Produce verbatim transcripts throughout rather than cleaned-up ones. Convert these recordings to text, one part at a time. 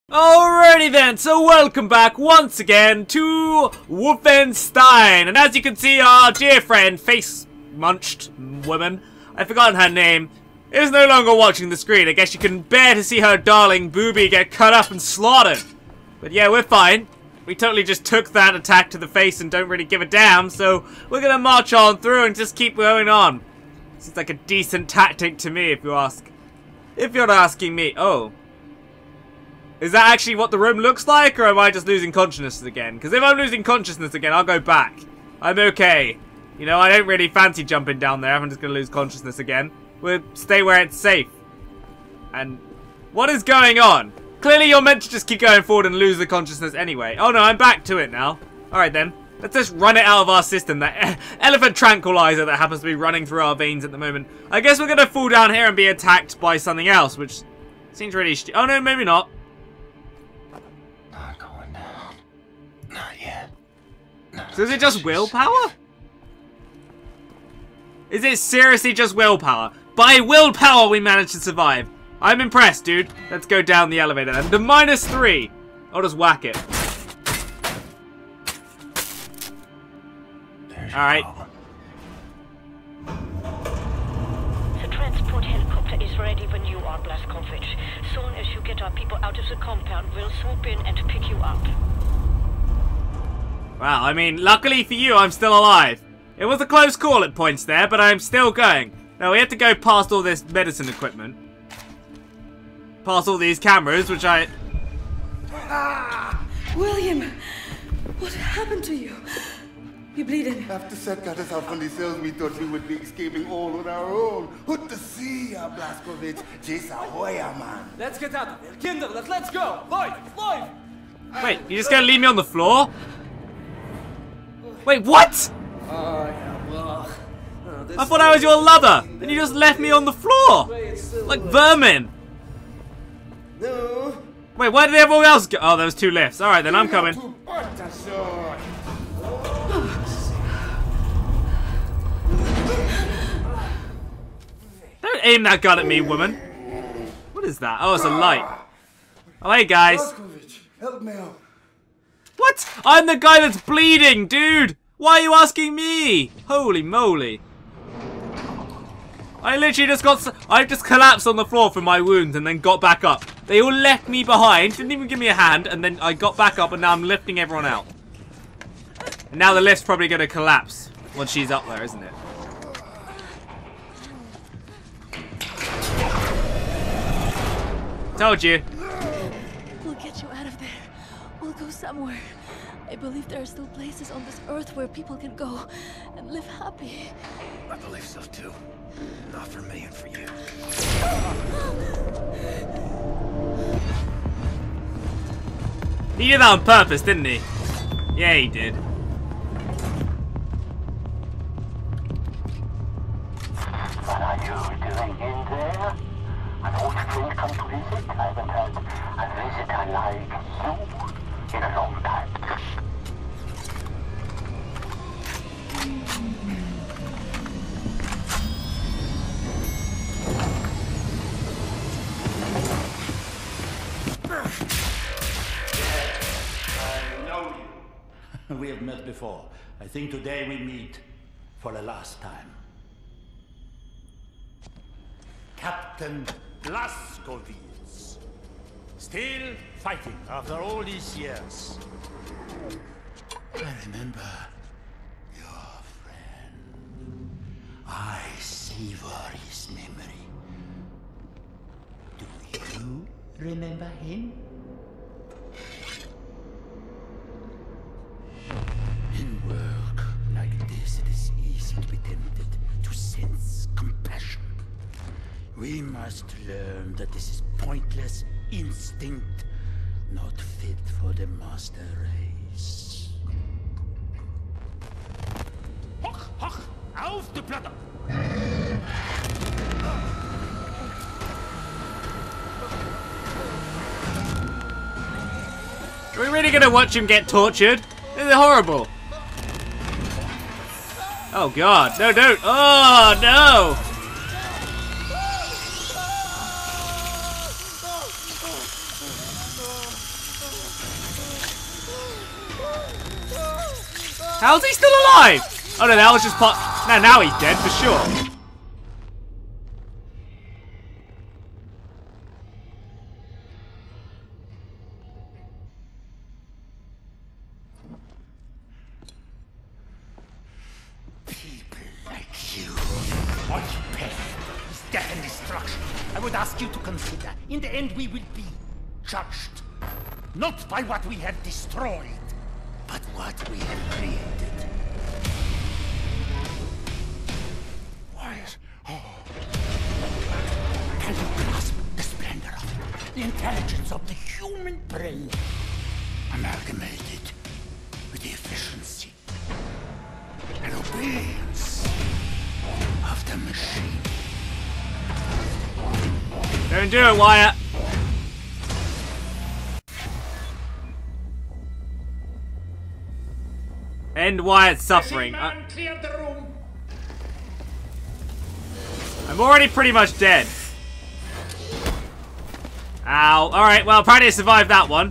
Alrighty then, so welcome back once again to Wolfenstein, and as you can see, our dear friend, face munched woman, I've forgotten her name, is no longer watching the screen. I guess you can bear to see her darling boobie get cut up and slaughtered. But yeah, we're fine. We totally just took that attack to the face and don't really give a damn, so we're gonna march on through and just keep going on. Seems like a decent tactic to me, if you ask. If you're asking me. Oh. Is that actually what the room looks like, or am I just losing consciousness again? Because if I'm losing consciousness again, I'll go back. I'm okay. You know, I don't really fancy jumping down there if I'm just going to lose consciousness again. We'll stay where it's safe. And what is going on? Clearly you're meant to just keep going forward and lose the consciousness anyway. Oh no, I'm back to it now. Alright then. Let's just run it out of our system. That elephant tranquilizer that happens to be running through our veins at the moment. I guess we're going to fall down here and be attacked by something else, which seems really stu- Oh no, maybe not. So is it just willpower? Is it seriously just willpower? By willpower we managed to survive. I'm impressed, dude. Let's go down the elevator then. The minus three. I'll just whack it. Alright. The transport helicopter is ready when you are, Blazkowicz. Soon as you get our people out of the compound, we'll swoop in and pick you up. Wow, I mean, luckily for you, I'm still alive. It was a close call at points there, but I'm still going. Now, we have to go past all this medicine equipment. Past all these cameras, which I... Ah, William! What happened to you? You're bleeding. After Seth got us out from the cells, we thought we would be escaping all on our own. Good to see ya, Blazkowicz. Jason Hoya, man. Let's get out of here. Kinder, let's, let's go. Lloyd, Lloyd! Wait, you just gonna leave me on the floor? Wait, what? Oh, yeah, well, uh, I thought I was your lover, and you just left me on the floor, like vermin. No. Wait, where did everyone else go? Oh, there was two lifts. All right, then I'm coming. Don't aim that gun at me, woman. What is that? Oh, it's a light. Oh, hey guys. Blazkowicz, help me out. What? I'm the guy that's bleeding, dude! Why are you asking me? Holy moly. I literally just got... I just collapsed on the floor from my wounds and then got back up. They all left me behind, didn't even give me a hand, and then I got back up and now I'm lifting everyone out. And now the lift's probably going to collapse once she's up there, isn't it? Told you. We'll get you out of there. We'll go somewhere. I believe there are still places on this earth where people can go and live happy. I believe so too. Not for me and for you. He did that on purpose, didn't he? Yeah, he did. What are you doing in there? An old friend come to visit? I haven't had a visitor like you in a long time. I know you. We have met before. I think today we meet for the last time. Captain Blazkowicz. Still fighting after all these years. I remember your friend. I savor his memory. Do you remember him? In work like this, it is easy to be tempted to sense compassion. We must learn that this is pointless instinct, not fit for the master race. Hoch, hoch, auf die Platte! Are we really gonna watch him get tortured? This is horrible. Oh god, no, don't. Oh no! How's he still alive? Oh no, that was just part. No, now he's dead for sure. Death and destruction. I would ask you to consider, in the end we will be judged. Not by what we have destroyed, but what we have created. Wyatt, oh. Can you grasp the splendor of it? The intelligence of the human brain, amalgamated with the efficiency and obedience of the machine. Don't do it, Wyatt. End Wyatt's suffering. Uh, I'm already pretty much dead. Ow. Alright, well, apparently I survived that one.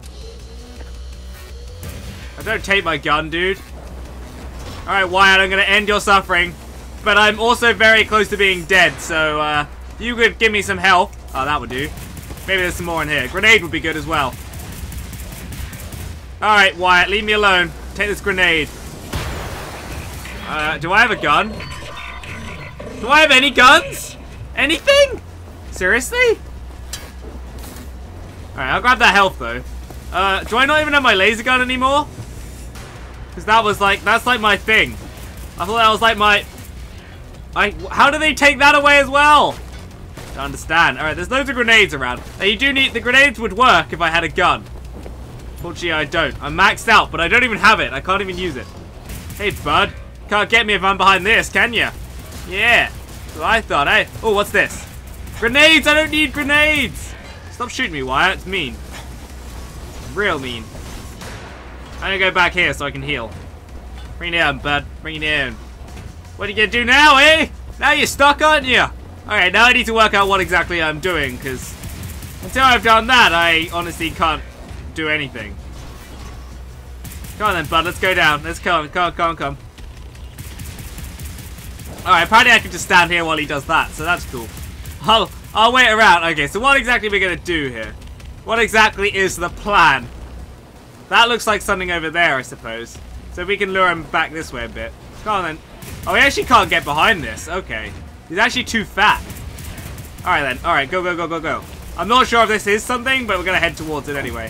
I don't take my gun, dude. Alright, Wyatt, I'm gonna end your suffering. But I'm also very close to being dead, so, uh... you could give me some help. Oh, that would do. Maybe there's some more in here. Grenade would be good as well. Alright, Wyatt, leave me alone. Take this grenade. Uh, do I have a gun? Do I have any guns? Anything? Seriously? Alright, I'll grab that health, though. Uh, do I not even have my laser gun anymore? Because that was like, that's like my thing. I thought that was like my... I, how do they take that away as well? I don't understand. Alright, there's loads of grenades around. Now, you do need... The grenades would work if I had a gun. Fortunately, I don't. I'm maxed out, but I don't even have it. I can't even use it. Hey, bud. Can't get me if I'm behind this, can ya? Yeah. That's what I thought, eh? Oh, what's this? Grenades! I don't need grenades! Stop shooting me, Wyatt. It's mean. Real mean. I'm gonna go back here so I can heal. Bring it down, bud. Bring it down. What are you gonna do now, eh? Now you're stuck, aren't you? Alright, now I need to work out what exactly I'm doing, because until I've done that, I honestly can't do anything. Come on then, bud, let's go down. Let's come, come, come, come. Alright, apparently I can just stand here while he does that, so that's cool. I'll, I'll wait around. Okay, so what exactly are we going to do here? What exactly is the plan? That looks like something over there, I suppose. So we can lure him back this way a bit. Come on then. Oh, he actually can't get behind this. Okay. He's actually too fat. Alright then. Alright, go, go, go, go, go. I'm not sure if this is something, but we're going to head towards it anyway.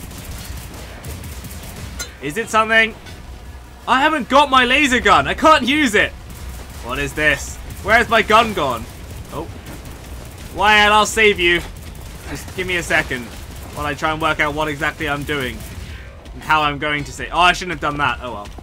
Is it something? I haven't got my laser gun. I can't use it. What is this? Where's my gun gone? Oh. Wyatt, I'll save you. Just give me a second while I try and work out what exactly I'm doing. And how I'm going to save. Oh, I shouldn't have done that. Oh well.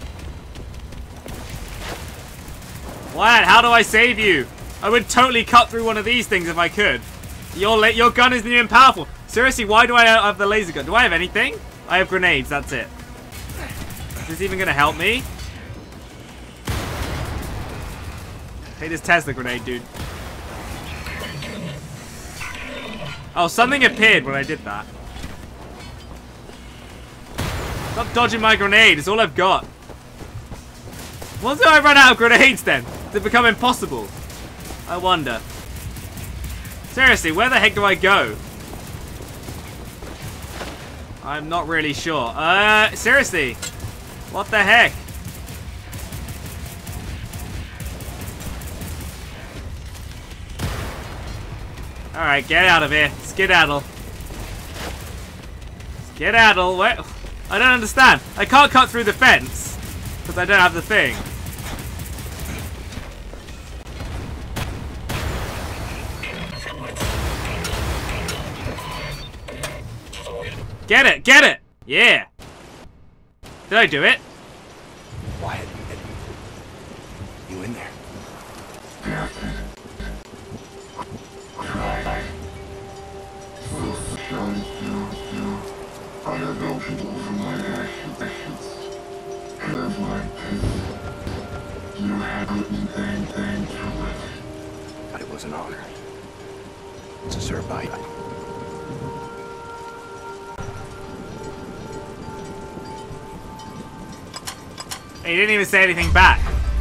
Wyatt, how do I save you? I would totally cut through one of these things if I could. Your your gun isn't even powerful. Seriously, why do I have the laser gun? Do I have anything? I have grenades, that's it. Is this even going to help me? Take this Tesla grenade, dude. Oh, something appeared when I did that. Stop dodging my grenade, it's all I've got. Once I run out of grenades then? Does it become impossible? I wonder. Seriously, where the heck do I go? I'm not really sure. Uh, seriously. What the heck? Alright, get out of here. Skedaddle. Skedaddle. Where? I don't understand. I can't cut through the fence because I don't have the thing. Get it! Get it! Yeah! Did I do it? Wyatt, you in there? But it was an honor. It's a survivor. He didn't even say anything back.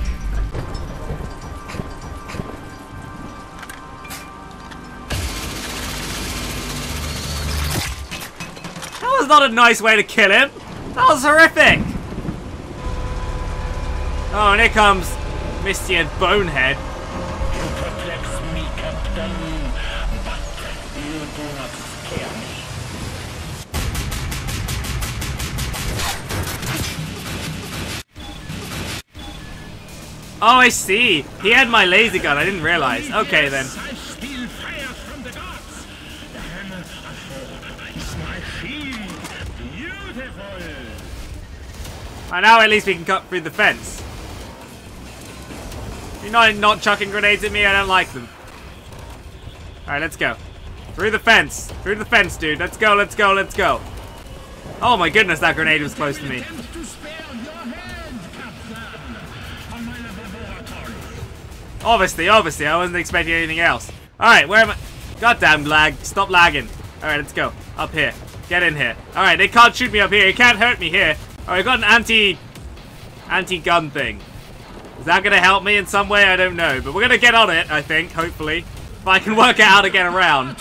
That was not a nice way to kill him. That was horrific. Oh, and here comes Misty and Bonehead. You perplex me, Captain, but you do not scare me. Oh, I see. He had my laser gun. I didn't realize. Okay, then. I steal fire from the gods. The hammer of Thor is my shield. Beautiful. And now at least we can cut through the fence. You're not, not chucking grenades at me. I don't like them. Alright, let's go. Through the fence. Through the fence, dude. Let's go, let's go, let's go. Oh my goodness, that grenade was close to me. Obviously, obviously, I wasn't expecting anything else. Alright, where am I? Goddamn lag. Stop lagging. Alright, let's go. Up here. Get in here. Alright, they can't shoot me up here. They can't hurt me here. Alright, I got an anti... anti-gun thing. Is that going to help me in some way? I don't know. But we're going to get on it, I think, hopefully. If I can work out how to get around.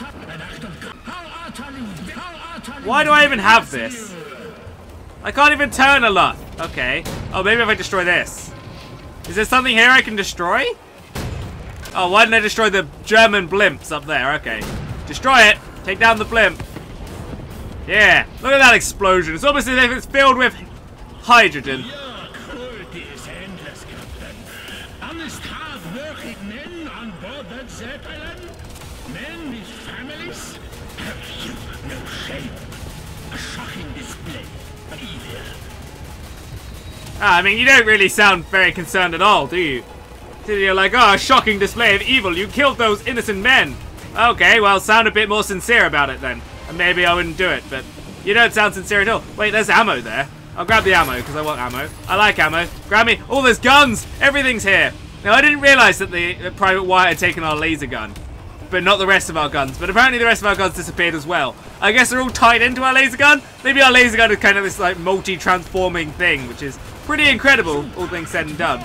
Why do I even have this? I can't even turn a lot. Okay. Oh, maybe if I destroy this. Is there something here I can destroy? Oh, why didn't I destroy the German blimps up there? Okay. Destroy it. Take down the blimp. Yeah. Look at that explosion. It's almost as if it's filled with hydrogen. Your cruelty is endless, Captain. Honest, hard-working men on board that Zeppelin? Men with families? Have you no shame? A shocking display of evil. Ah, I mean, you don't really sound very concerned at all, do you? You're like, oh, a shocking display of evil. You killed those innocent men. Okay, well, sound a bit more sincere about it then. And maybe I wouldn't do it, but you don't sound sincere at all. Wait, there's ammo there. I'll grab the ammo, because I want ammo. I like ammo. Grab me. Oh, there's guns. Everything's here. Now, I didn't realize that the, the Private Wyatt had taken our laser gun. But not the rest of our guns. But apparently the rest of our guns disappeared as well. I guess they're all tied into our laser gun. Maybe our laser gun is kind of this, like, multi-transforming thing, which is pretty incredible, all things said and done.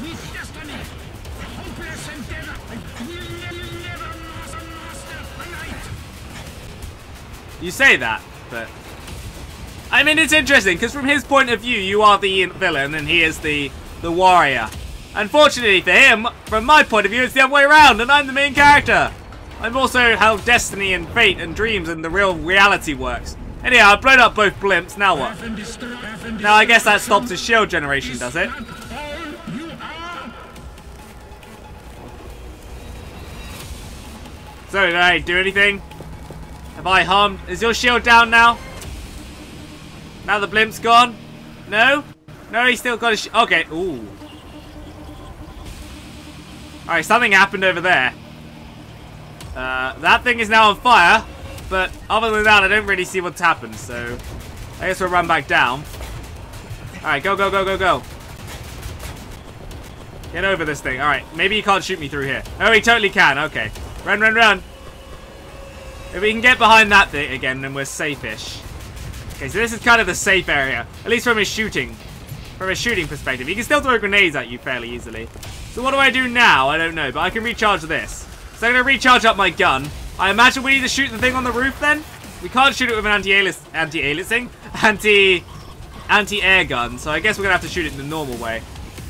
You say that, but... I mean, it's interesting, because from his point of view, you are the villain, and he is the, the warrior. Unfortunately for him, from my point of view, it's the other way around, and I'm the main character. I'm also how destiny and fate and dreams and the real reality works. Anyhow, I've blown up both blimps, now what? Now, I guess that stops his shield generation, does it? So, did I do anything? Have I harmed? Is your shield down now? Now the blimp's gone? No? No, he's still got a shield. Okay, ooh. Alright, something happened over there. Uh, that thing is now on fire. But other than that, I don't really see what's happened. So, I guess we'll run back down. Alright, go, go, go, go, go. Get over this thing. Alright, maybe he can't shoot me through here. Oh, he totally can. Okay. Run, run, run. If we can get behind that thing again, then we're safe-ish. Okay, so this is kind of the safe area. At least from his shooting. From his shooting perspective. He can still throw grenades at you fairly easily. So what do I do now? I don't know, but I can recharge this. So I'm going to recharge up my gun. I imagine we need to shoot the thing on the roof then? We can't shoot it with an anti-alias... Anti-aliasing? Anti... Anti-air gun. So I guess we're going to have to shoot it in the normal way.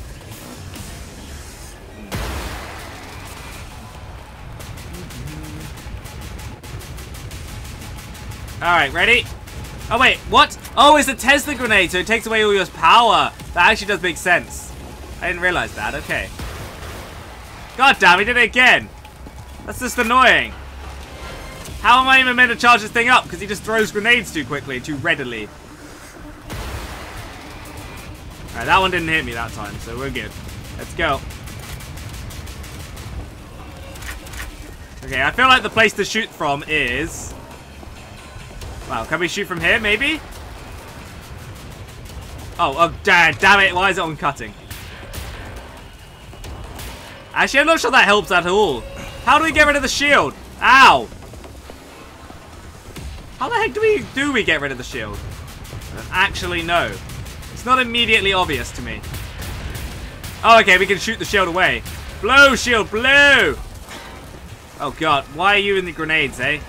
Alright, ready? Oh, wait, what? Oh, it's a Tesla grenade, so it takes away all your power. That actually does make sense. I didn't realize that. Okay. God damn, he did it again. That's just annoying. How am I even meant to charge this thing up? Because he just throws grenades too quickly, too readily. Alright, that one didn't hit me that time, so we're good. Let's go. Okay, I feel like the place to shoot from is... Wow, can we shoot from here, maybe? Oh, oh, damn, damn it. Why is it on cutting? Actually, I'm not sure that helps at all. How do we get rid of the shield? Ow. How the heck do we do we get rid of the shield? I don't actually know. It's not immediately obvious to me. Oh, okay, we can shoot the shield away. Blow, shield, blow! Oh god, why are you in the grenades, eh?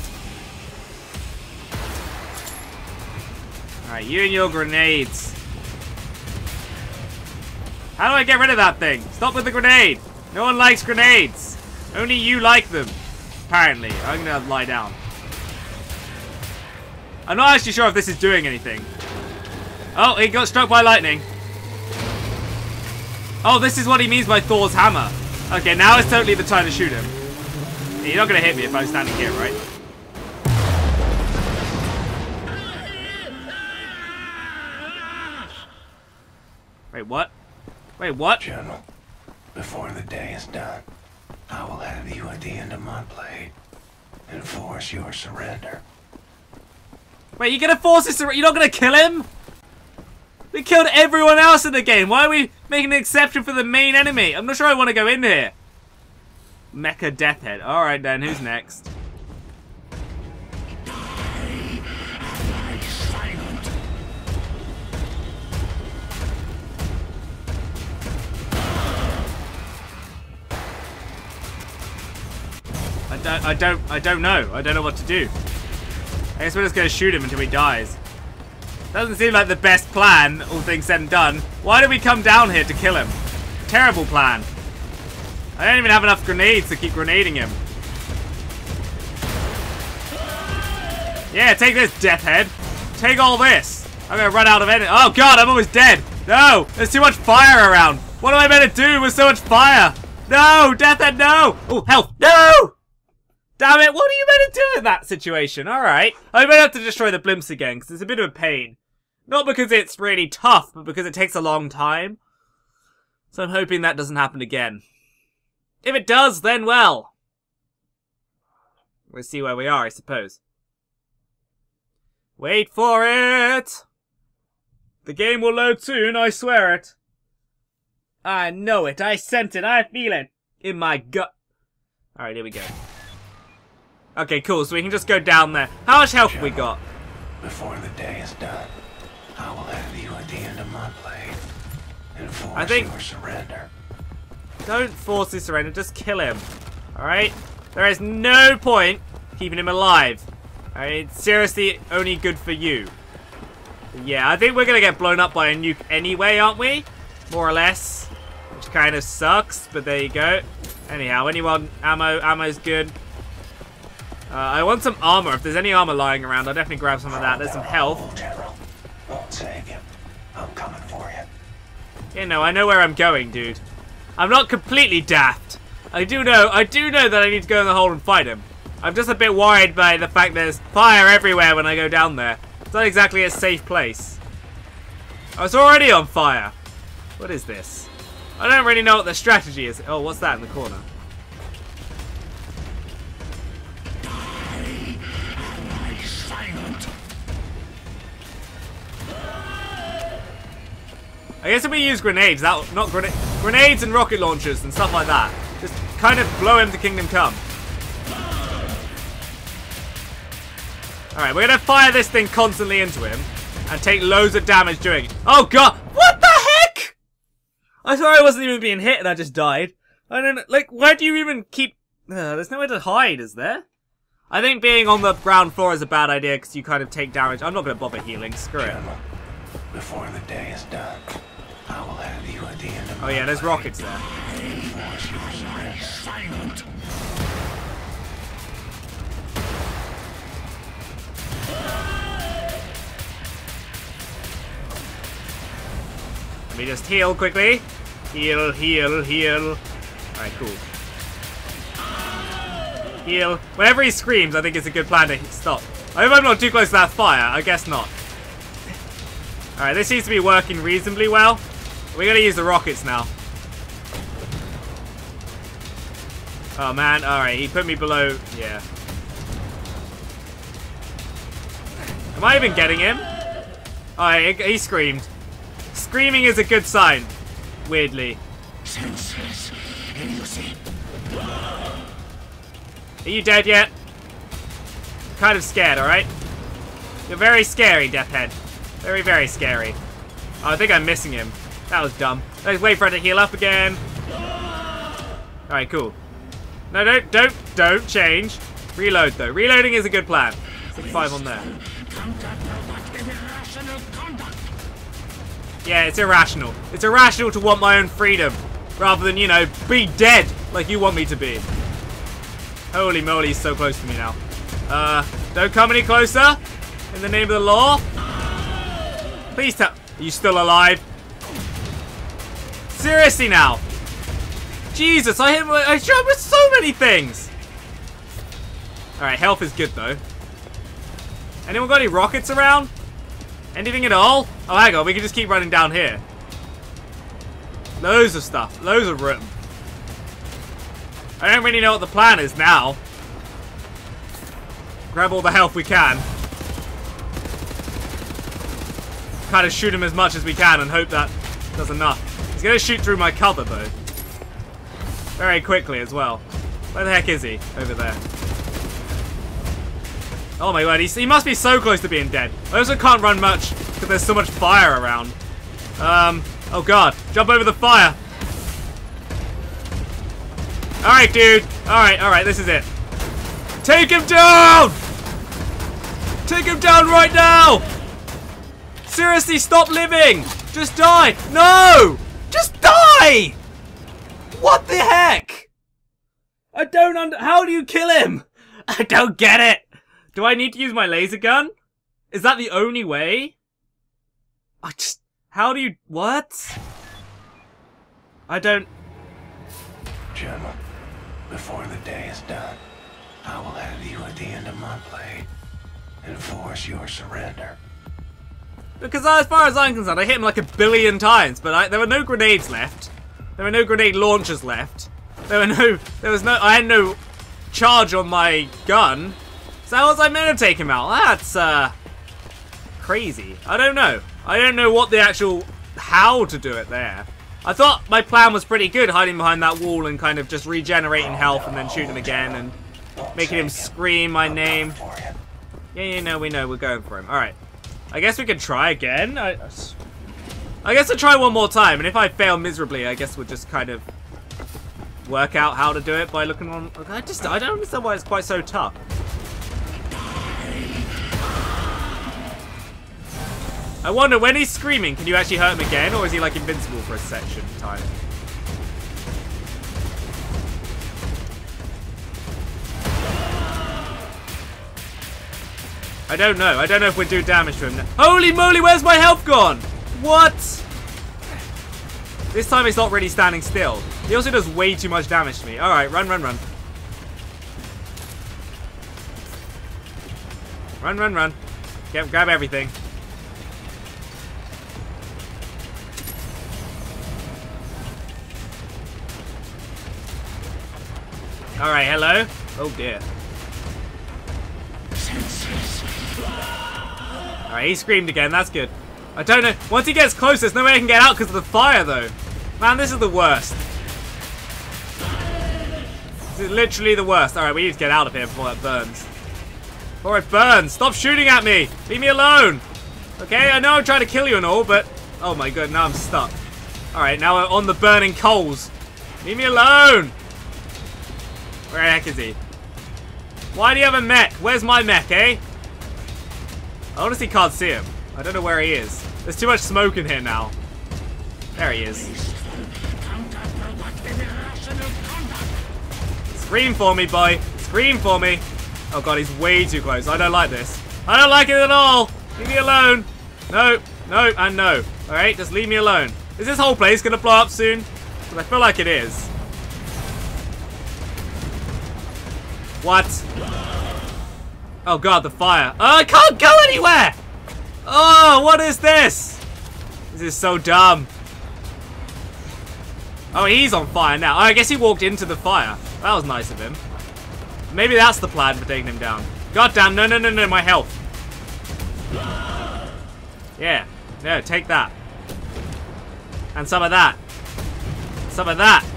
Alright, you and your grenades. How do I get rid of that thing? Stop with the grenade! No one likes grenades! Only you like them. Apparently. I'm gonna lie down. I'm not actually sure if this is doing anything. Oh, he got struck by lightning. Oh, this is what he means by Thor's hammer. Okay, now is totally the time to shoot him. You're not gonna hit me if I'm standing here, right? Wait, what? Wait, what? General, before the day is done, I will have you at the end of my blade and force your surrender. Wait, you're gonna force this? You're not gonna kill him? We killed everyone else in the game. Why are we making an exception for the main enemy? I'm not sure I want to go in here. Mecha Deathhead. Alright then, who's next? I don't, I don't, I don't know. I don't know what to do. I guess we're just gonna shoot him until he dies. Doesn't seem like the best plan, all things said and done. Why did we come down here to kill him? Terrible plan. I don't even have enough grenades to keep grenading him. Yeah, take this, Death Head. Take all this. I'm gonna run out of energy. Oh god, I'm almost dead. No, there's too much fire around. What am I meant to do with so much fire? No, Death Head, no. Oh, health, no. Damn it, what are you meant to do in that situation? Alright. I may have to destroy the blimps again, because it's a bit of a pain. Not because it's really tough, but because it takes a long time. So I'm hoping that doesn't happen again. If it does, then well. We'll see where we are, I suppose. Wait for it! The game will load soon, I swear it. I know it, I sense it, I feel it. In my gut. Alright, here we go. Okay, cool, so we can just go down there. How much health have we got? Before the day is done, I will have you at the end of my blade and force I think... your surrender. Don't force his surrender, just kill him. Alright? There is no point keeping him alive. Alright, it's seriously only good for you. Yeah, I think we're gonna get blown up by a nuke anyway, aren't we? More or less. Which kind of sucks, but there you go. Anyhow, anyone, ammo, ammo's good. Uh, I want some armor. If there's any armor lying around, I'll definitely grab some of that. There's some health. General, won't save him. I'm coming for you. You know, I know where I'm going, dude. I'm not completely daft. I do know, I do know that I need to go in the hole and fight him. I'm just a bit worried by the fact there's fire everywhere when I go down there. It's not exactly a safe place. I was already on fire. What is this? I don't really know what the strategy is. Oh, what's that in the corner? I guess if we use grenades, that not grenade, grenades and rocket launchers and stuff like that, just kind of blow him to Kingdom Come. All right, we're gonna fire this thing constantly into him and take loads of damage doing it. Oh god, what the heck? I thought I wasn't even being hit and I just died. I don't know, like, why do you even keep? Uh, there's nowhere to hide, is there? I think being on the ground floor is a bad idea because you kind of take damage. I'm not gonna bother healing. Screw it. Before the day is done, I will have you at the end of Oh yeah, there's rockets there. Silent. Let me just heal quickly. Heal, heal, heal. Alright, cool. Heal. Whenever he screams, I think it's a good plan to stop. I hope I'm not too close to that fire. I guess not. Alright, this seems to be working reasonably well. We're gonna use the rockets now. Oh man, alright, he put me below. Yeah. Am I even getting him? Alright, he screamed. Screaming is a good sign. Weirdly. Senses. Are you dead yet? Kind of scared, alright? You're very scary, Deathhead. Very, very scary. Oh, I think I'm missing him. That was dumb. Let's wait for it to heal up again. Alright, cool. No, don't, don't, don't change. Reload, though. Reloading is a good plan. Stick five on there. Yeah, it's irrational. It's irrational to want my own freedom, rather than, you know, be dead like you want me to be. Holy moly, he's so close to me now. Uh, don't come any closer. In the name of the law. Please tell... Are you still alive? Seriously now. Jesus, I hit him, I shot him with so many things. Alright, health is good though. Anyone got any rockets around? Anything at all? Oh, hang on, we can just keep running down here. Loads of stuff. Loads of room. I don't really know what the plan is now. Grab all the health we can. Kind of shoot him as much as we can and hope that does enough. He's going to shoot through my cover though. Very quickly as well. Where the heck is he? Over there. Oh my god, he's, he must be so close to being dead. I also can't run much because there's so much fire around. Um, oh god. Jump over the fire. Alright, dude. Alright, alright, this is it. Take him down! Take him down right now! Seriously, stop living! Just die! No! Just die! What the heck? I don't under- How do you kill him? I don't get it! Do I need to use my laser gun? Is that the only way? I just... How do you... What? I don't... General, before the day is done, I will have you at the end of my blade and force your surrender. Because as far as I'm concerned, I hit him like a billion times, but I, there were no grenades left. There were no grenade launchers left. There were no... There was no... I had no charge on my gun. So how was I meant to take him out? That's, uh... crazy. I don't know. I don't know what the actual... How to do it there. I thought my plan was pretty good, hiding behind that wall and kind of just regenerating health and then shooting him again and making him scream my name. Yeah, you know, we know we're going for him. Alright. I guess we can try again. I, I guess I'll try one more time, and if I fail miserably, I guess we'll just kind of work out how to do it by looking on... I just, I don't understand why it's quite so tough. I wonder, when he's screaming, can you actually hurt him again, or is he like invincible for a section time? I don't know. I don't know if we do damage to him now. Holy moly, where's my health gone? What? This time he's not really standing still. He also does way too much damage to me. Alright, run, run, run. Run, run, run. Get, grab everything. Alright, hello? Oh dear. Alright, he screamed again, that's good. I don't know, once he gets close, there's no way I can get out because of the fire though. Man, this is the worst. This is literally the worst. Alright, we need to get out of here before it burns. Before it burns! Stop shooting at me! Leave me alone! Okay, I know I'm trying to kill you and all, but... Oh my god, now I'm stuck. Alright, now we're on the burning coals. Leave me alone! Where the heck is he? Why do you have a mech? Where's my mech, eh? I honestly can't see him. I don't know where he is. There's too much smoke in here now. There he is. Scream for me, boy. Scream for me. Oh god, he's way too close. I don't like this. I don't like it at all. Leave me alone. No, no, and no. Alright, just leave me alone. Is this whole place gonna blow up soon? Because I feel like it is. What? Oh god, the fire. Oh, I can't go anywhere! Oh, what is this? This is so dumb. Oh, he's on fire now. Oh, I guess he walked into the fire. That was nice of him. Maybe that's the plan for taking him down. God damn, no, no, no, no, my health. Yeah, no, take that. And some of that. Some of that.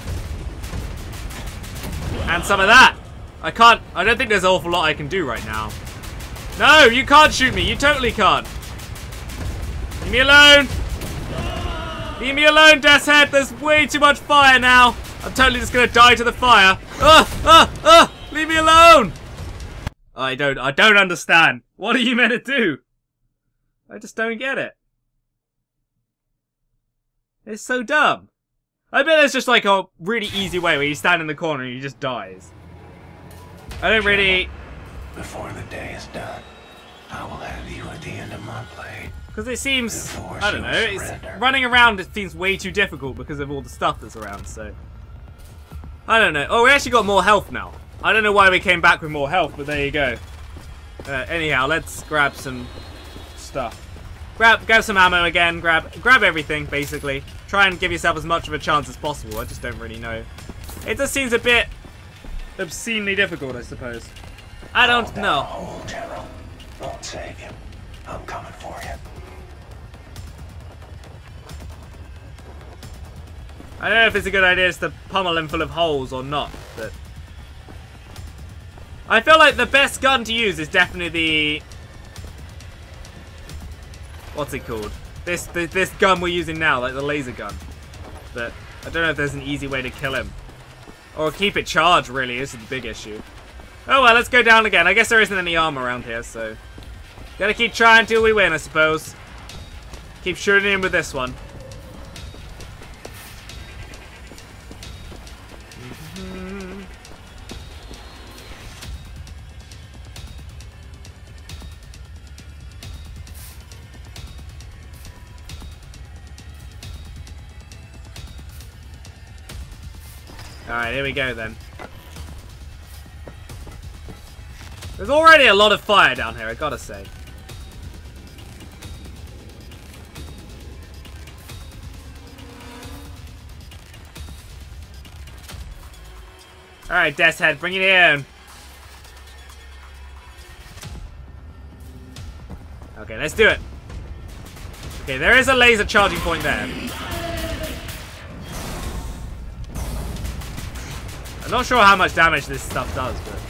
And some of that. I can't, I don't think there's an awful lot I can do right now. No, you can't shoot me. You totally can't. Leave me alone. Leave me alone, Death's Head. There's way too much fire now. I'm totally just gonna die to the fire. Ugh! Ugh! Ugh! Leave me alone! I don't, I don't understand. What are you meant to do? I just don't get it. It's so dumb. I bet there's just like a really easy way where you stand in the corner and you just dies. I don't really... Before the day is done, I will have you at the end of my blade. Because it seems, I don't know, it's, running around it seems way too difficult because of all the stuff that's around, so... I don't know. Oh, we actually got more health now. I don't know why we came back with more health, but there you go. Uh, anyhow, let's grab some stuff. Grab, grab some ammo again. Grab, grab everything basically. Try and give yourself as much of a chance as possible. I just don't really know. It just seems a bit obscenely difficult, I suppose. I don't know. Oh, General, won't save you. I'm coming for you. I don't know if it's a good idea just to pummel him full of holes or not, but I feel like the best gun to use is definitely the... What's it called? This, this this gun we're using now, like the laser gun. But I don't know if there's an easy way to kill him. Or keep it charged, really, is the big issue. Oh well, let's go down again. I guess there isn't any armor around here, so... Gotta keep trying till we win, I suppose. Keep shooting him with this one. Alright, here we go then. There's already a lot of fire down here, I gotta say. Alright, Death's Head, bring it in. Okay, let's do it. Okay, there is a laser charging point there. I'm not sure how much damage this stuff does, but...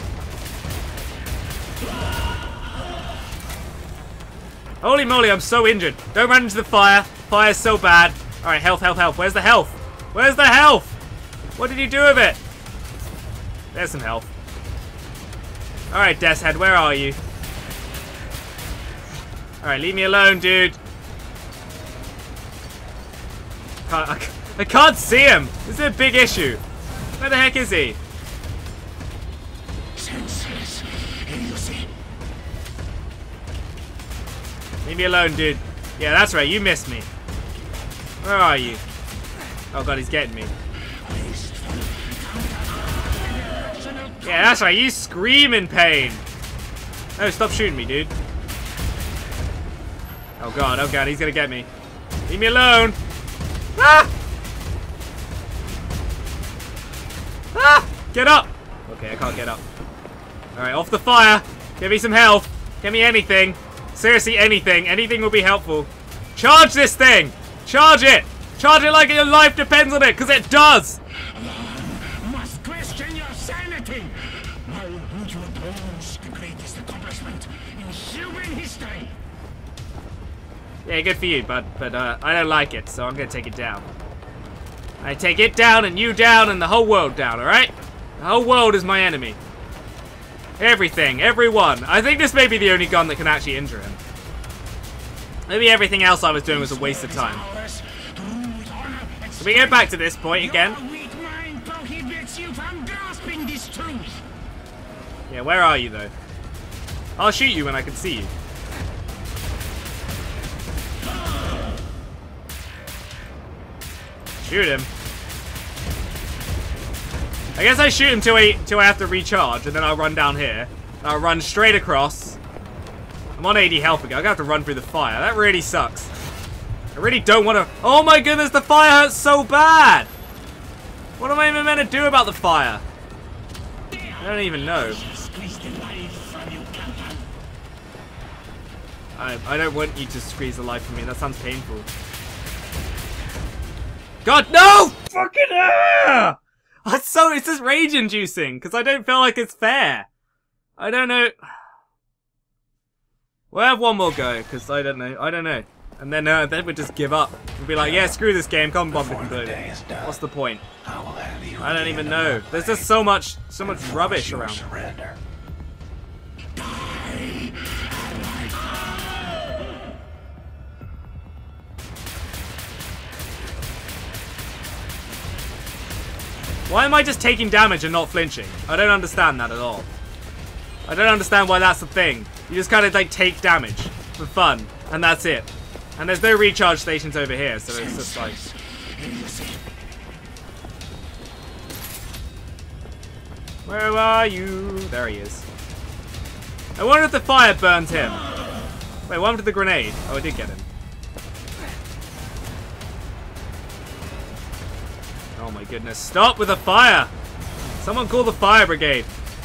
Holy moly, I'm so injured. Don't run into the fire. Fire's so bad. Alright, health, health, health. Where's the health? Where's the health? What did you do with it? There's some health. Alright, Death's Head, where are you? Alright, leave me alone, dude. Can't, I, I can't see him. This is a big issue. Where the heck is he? Senseless idiocy. Leave me alone, dude. Yeah, that's right. You missed me. Where are you? Oh god, he's getting me. Yeah, that's right. You scream in pain. No, stop shooting me, dude. Oh god, oh god, he's gonna get me. Leave me alone. Ah! Ah! Get up! Okay, I can't get up. Alright, off the fire. Give me some health. Give me anything. Seriously, anything. Anything will be helpful. Charge this thing! Charge it! Charge it like your life depends on it, because it does! Must question your sanity! Why would you oppose the greatest accomplishment in human history? Yeah, good for you, bud. But uh, I don't like it, so I'm going to take it down. I take it down, and you down, and the whole world down, alright? The whole world is my enemy. Everything, everyone. I think this may be the only gun that can actually injure him. Maybe everything else I was doing was a waste of time. Can we go back to this point again? Yeah, where are you, though? I'll shoot you when I can see you. Shoot him. I guess I shoot him till I, till I have to recharge, and then I'll run down here. And I'll run straight across. I'm on eighty health again. I'm gonna have to run through the fire. That really sucks. I really don't want to... Oh my goodness, the fire hurts so bad! What am I even meant to do about the fire? I don't even know. I, I don't want you to squeeze the life from me. That sounds painful. God, no! Fucking ah! It's so, it's just rage inducing, because I don't feel like it's fair. I don't know. We'll have one more go, because I don't know. I don't know. And then uh, then we'd just give up. We'd be like, yeah, screw this game, come bomb Before the completely. day is done, What's the point? I will have you I at don't the even end of know. my There's blade just so much so much and force rubbish your around. surrender. Why am I just taking damage and not flinching? I don't understand that at all. I don't understand why that's the thing. You just kind of like take damage for fun, and that's it. And there's no recharge stations over here, so it's just like... Where are you? There he is. I wonder if the fire burns him. Wait, what happened to the grenade? Oh, I did get him. Oh my goodness. Stop with the fire! Someone call the fire brigade.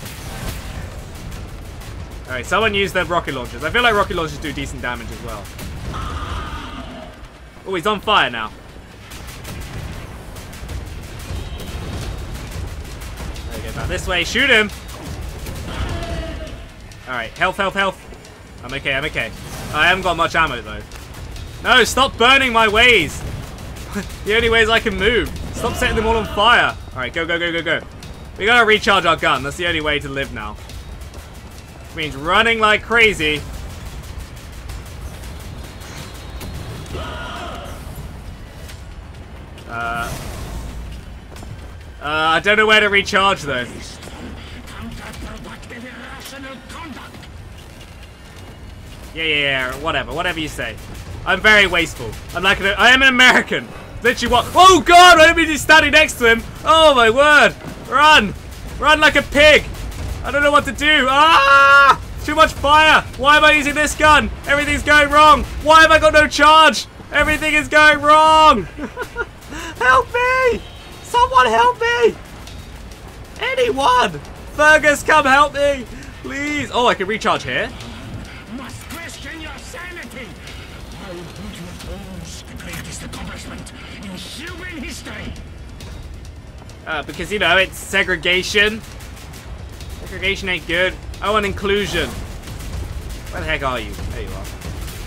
Alright, someone use their rocket launchers. I feel like rocket launchers do decent damage as well. Oh, he's on fire now. There we go, back this way. Shoot him! Alright, health, health, health. I'm okay, I'm okay. I haven't got much ammo though. No, stop burning my ways! The only ways I can move. Stop setting them all on fire. Alright, go, go, go, go, go. We gotta recharge our gun. That's the only way to live now. Which means running like crazy. Uh, uh, I don't know where to recharge though. Yeah, yeah, yeah, whatever, whatever you say. I'm very wasteful. I'm like, an, I am an American. Literally what? Oh God, I don't mean he's standing next to him. Oh my word. Run. Run like a pig. I don't know what to do. Ah! Too much fire. Why am I using this gun? Everything's going wrong. Why have I got no charge? Everything is going wrong. Help me. Someone help me. Anyone. Fergus, come help me. Please. Oh, I can recharge here. Must question your sanity. I will put you towards the greatest accomplishment in human history. Uh, because, you know, it's segregation. Segregation ain't good. I want inclusion. Where the heck are you? There you are.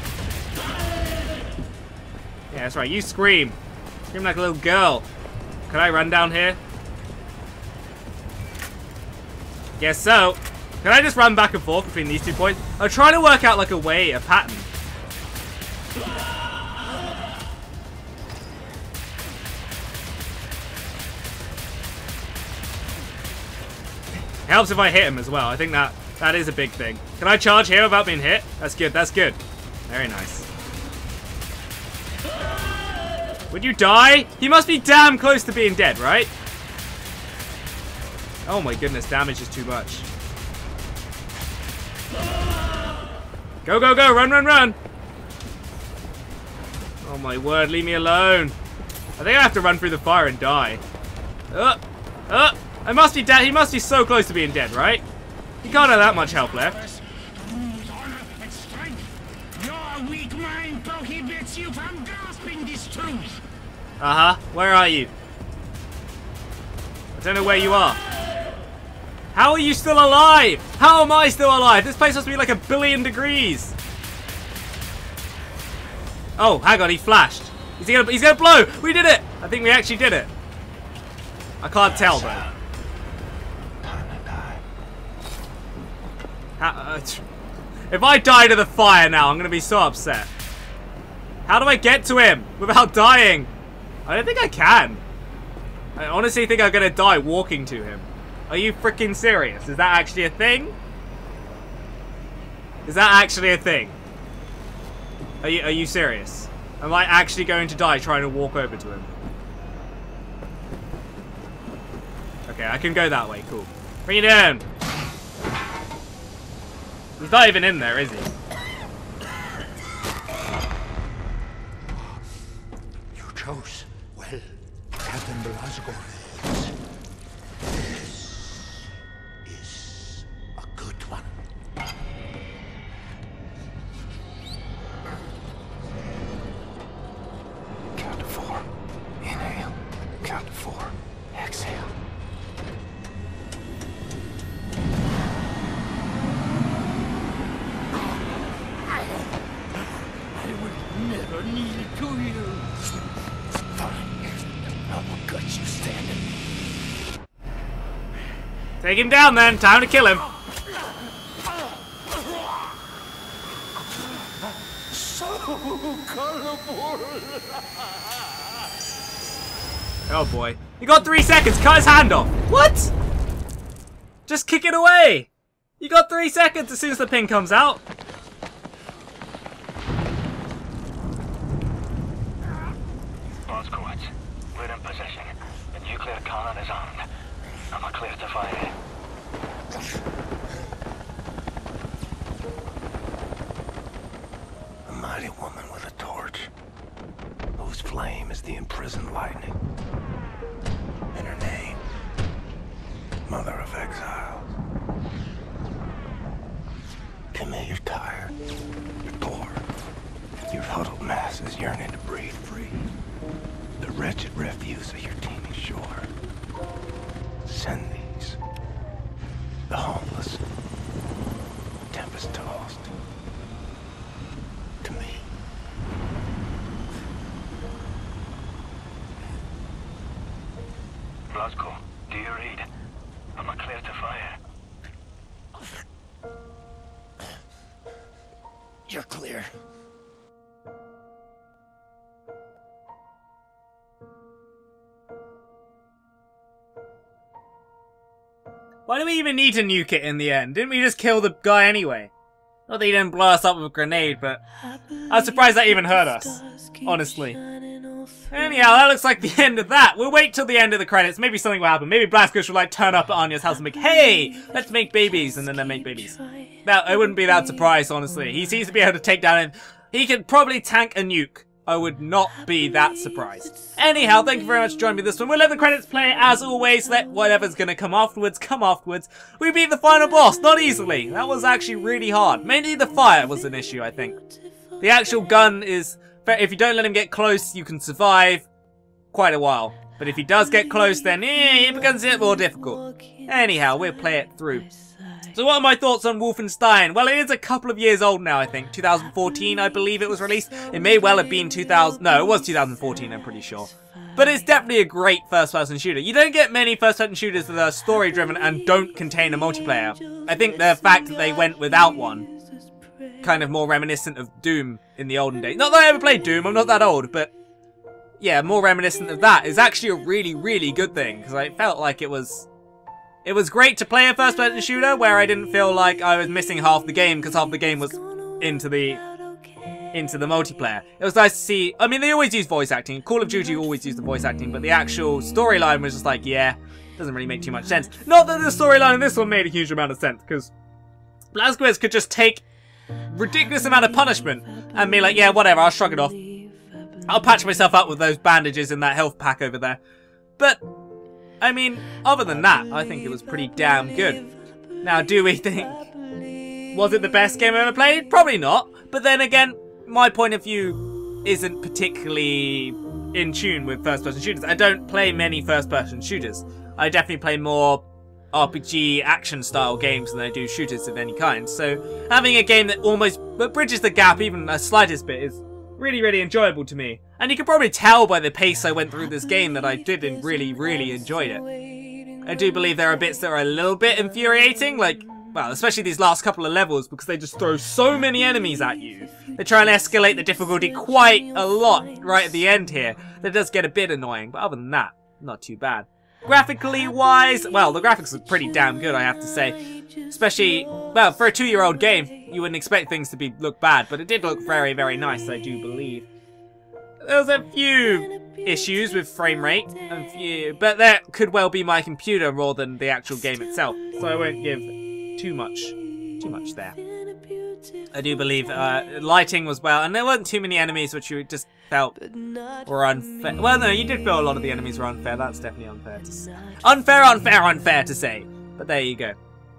Yeah, that's right. You scream. Scream like a little girl. Can I run down here? Guess so. Can I just run back and forth between these two points? I'm trying to work out like a way, a pattern. Helps if I hit him as well. I think that that is a big thing. Can I charge here without being hit? That's good. That's good. Very nice. Would you die? He must be damn close to being dead, right? Oh my goodness, damage is too much. Go, go, go. Run, run, run. Oh my word, leave me alone. I think I have to run through the fire and die. Uh, uh. I must be dead. He must be so close to being dead, right? He can't have that much health left. Your weak mind prohibits you from grasping this truth. Uh-huh. Where are you? I don't know where you are. How are you still alive? How am I still alive? This place must be like a billion degrees. Oh, hang on. He flashed. He's gonna, he's gonna blow. We did it. I think we actually did it. I can't tell, though. How, uh, if I die to the fire now, I'm going to be so upset. How do I get to him without dying? I don't think I can. I honestly think I'm going to die walking to him. Are you freaking serious? Is that actually a thing? Is that actually a thing? Are you, are you serious? Am I actually going to die trying to walk over to him? Okay, I can go that way. Cool. Bring it in. He's not even in there, is he? You chose well, Captain Blazkowicz. This is a good one. Count to four. Inhale. Count to four. Exhale. never needed to you. Fine. I will gut you standing. Take him down then. Time to kill him. So colorful. Oh boy. You got three seconds. Cut his hand off. What? Just kick it away. You got three seconds as soon as the pin comes out. Oscords, we're in possession. The nuclear cannon is armed. I'm a clear to fire. A mighty woman with a torch, whose flame is the imprisoned lightning. And her name, Mother of Exiles. Timmy, you're tired. You're bored. Your huddled masses yearning to breathe free. The wretched refuse of your teeming shore. Send these. The homeless. Tempest-tossed. To me. Blasco, do you read? I'm a clear to fire. You're clear. Why do we even need to nuke it in the end? Didn't we just kill the guy anyway? Not that he didn't blow us up with a grenade, but I'm surprised that even hurt us. Honestly. Anyhow, that looks like the end of that. We'll wait till the end of the credits. Maybe something will happen. Maybe Blasco will like turn up at Anya's house and make, hey, let's make babies, and then they make babies. Now, I wouldn't be that surprised, honestly. He seems to be able to take down him. He could probably tank a nuke. I would not be that surprised. Anyhow, thank you very much for joining me this one. We'll let the credits play as always. Let whatever's going to come afterwards come afterwards. We beat the final boss, not easily. That was actually really hard. Mainly the fire was an issue, I think. The actual gun is... If you don't let him get close, you can survive quite a while. But if he does get close, then eh, it becomes a bit more difficult. Anyhow, we'll play it through. So what are my thoughts on Wolfenstein? Well, it is a couple of years old now, I think. two thousand fourteen, I believe it was released. It may well have been two thousand... No, it was two thousand fourteen, I'm pretty sure. But it's definitely a great first-person shooter. You don't get many first-person shooters that are story-driven and don't contain a multiplayer. I think the fact that they went without one, kind of more reminiscent of Doom in the olden days. Not that I ever played Doom, I'm not that old, but... yeah, more reminiscent of that is actually a really, really good thing. Because I felt like it was... It was great to play a first-person shooter where I didn't feel like I was missing half the game because half the game was into the into the multiplayer. It was nice to see... I mean, they always use voice acting. Call of Duty always used the voice acting, but the actual storyline was just like, yeah, doesn't really make too much sense. Not that the storyline in this one made a huge amount of sense, because Blasquez could just take ridiculous amount of punishment and be like, yeah, whatever, I'll shrug it off. I'll patch myself up with those bandages in that health pack over there. But... I mean, other than that, I think it was pretty damn good. Now, do we think... was it the best game I ever played? Probably not. But then again, my point of view isn't particularly in tune with first-person shooters. I don't play many first-person shooters. I definitely play more R P G action-style games than I do shooters of any kind. So, having a game that almost bridges the gap even a slightest bit is really, really enjoyable to me. And you can probably tell by the pace I went through this game that I did and really, really enjoyed it. I do believe there are bits that are a little bit infuriating, like, well, especially these last couple of levels, because they just throw so many enemies at you. They try and escalate the difficulty quite a lot right at the end here. That does get a bit annoying, but other than that, not too bad. Graphically wise, well, the graphics are pretty damn good, I have to say. Especially, well, for a two-year-old game, you wouldn't expect things to be look bad, but it did look very, very nice, I do believe. There was a few issues with frame rate, a few, but that could well be my computer more than the actual game itself, so I won't give too much, too much there. I do believe uh, lighting was well, and there weren't too many enemies which you just felt were unfair. Well, no, you did feel a lot of the enemies were unfair. That's definitely unfair to say. Unfair, unfair, unfair to say. But there you go.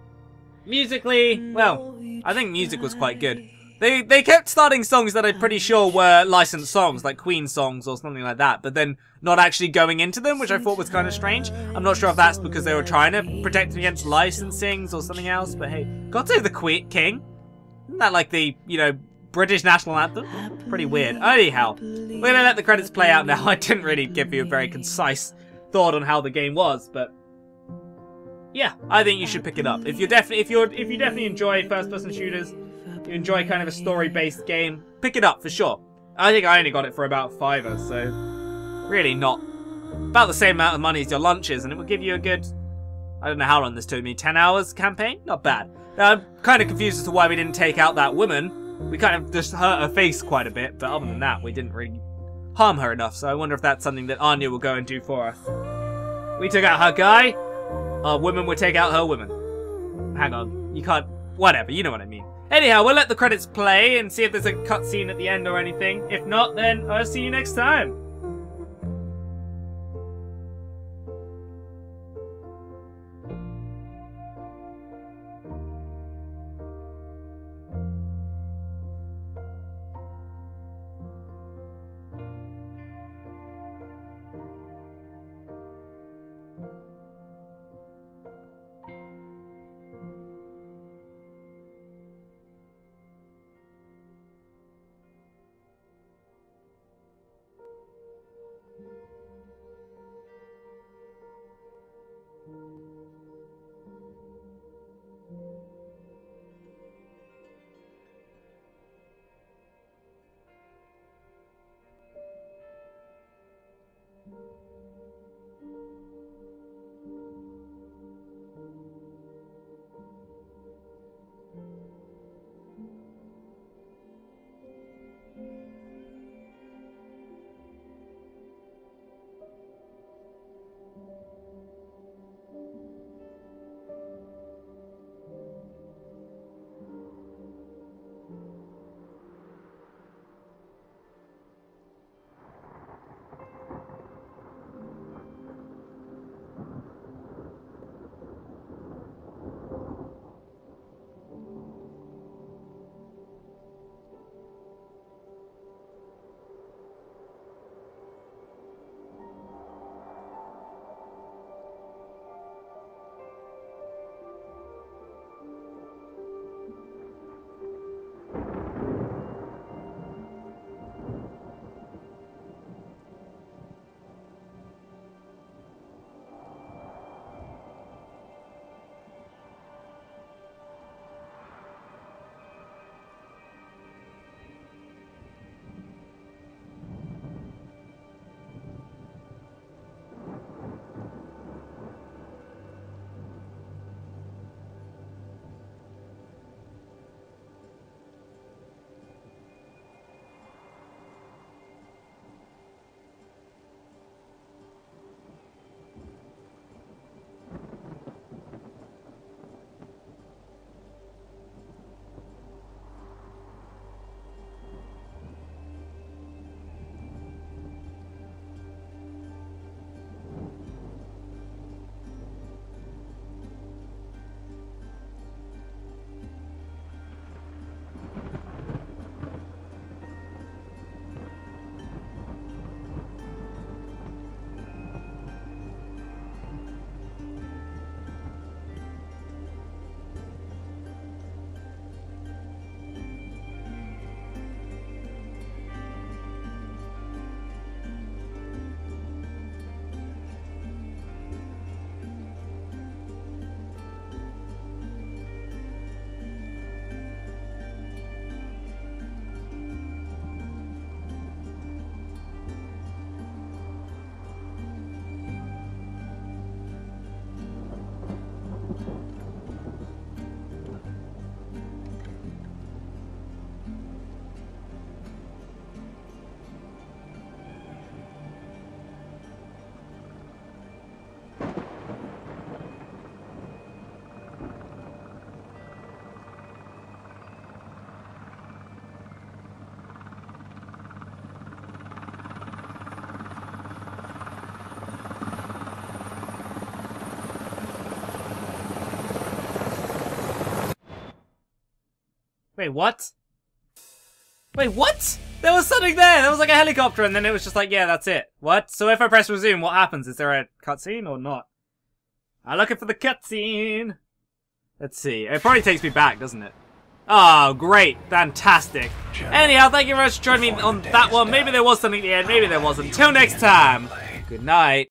Musically, well, I think music was quite good. They they kept starting songs that I'm pretty sure were licensed songs, like Queen songs or something like that, but then not actually going into them, which I thought was kind of strange. I'm not sure if that's because they were trying to protect against licensings or something else, but hey, God Save the Queen King. Isn't that like the, you know, British national anthem? Pretty weird. Anyhow, we're gonna let the credits play out now. I didn't really give you a very concise thought on how the game was, but yeah, I think you should pick it up. If you're definitely if you're if you definitely enjoy first-person shooters, you enjoy kind of a story-based game, pick it up for sure. I think I only got it for about fiver, so really not about the same amount of money as your lunches, and it will give you a good, I don't know how long this took me, ten hours campaign? Not bad. Now, I'm kind of confused as to why we didn't take out that woman. We kind of just hurt her face quite a bit, but other than that, we didn't really harm her enough, so I wonder if that's something that Anya will go and do for us. We took out her guy, our women would take out her women. Hang on, you can't, whatever, you know what I mean. Anyhow, we'll let the credits play and see if there's a cutscene at the end or anything. If not, then I'll see you next time. Wait, what? Wait, what? There was something there! There was like a helicopter and then it was just like, yeah, that's it. What? So if I press resume, what happens? Is there a cutscene or not? I'm looking for the cutscene! Let's see. It probably takes me back, doesn't it? Oh, great. Fantastic. Anyhow, thank you very much for joining me on that one. Maybe there was something at the end, maybe there wasn't. Till next time. Good night.